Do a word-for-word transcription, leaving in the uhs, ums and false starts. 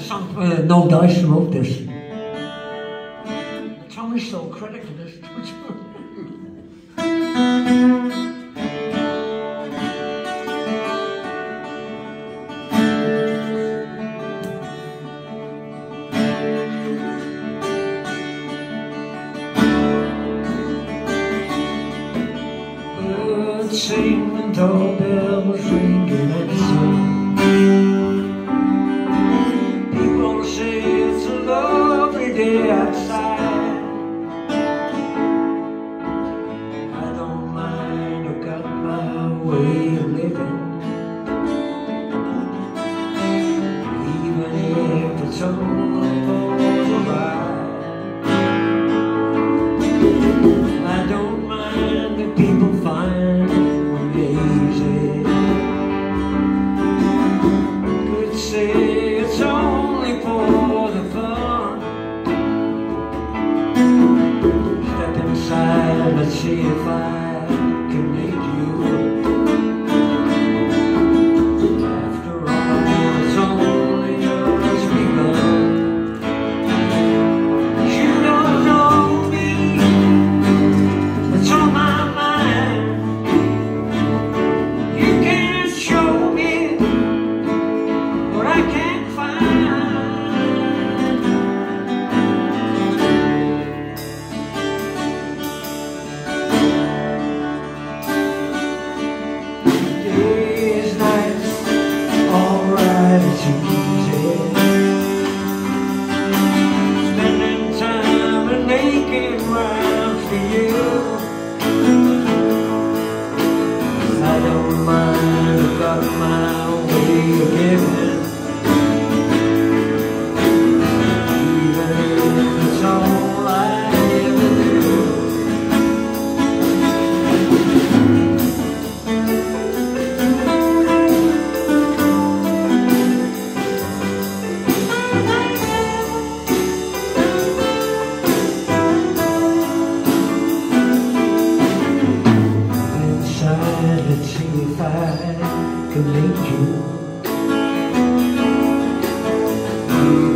song, uh, No Dice wrote this. Tommy stole credit for this. Birds sing and doorbells ringing and sing. People say it's a lovely day outside. I don't mind, I've got my way of living, even if it's only for a ride. I don't mind if people find me easy. Could say it's only for the fun. Step inside, let's see if I can make you. After all, it's only just begun. You don't know me, it's on my mind. You can't show me what I can't find. Days, nights, alright, it's easy. Spending time and making rounds for you. I don't mind, I've got my way of giving, even if it's all I ever do. Inside, let's see if I can make you.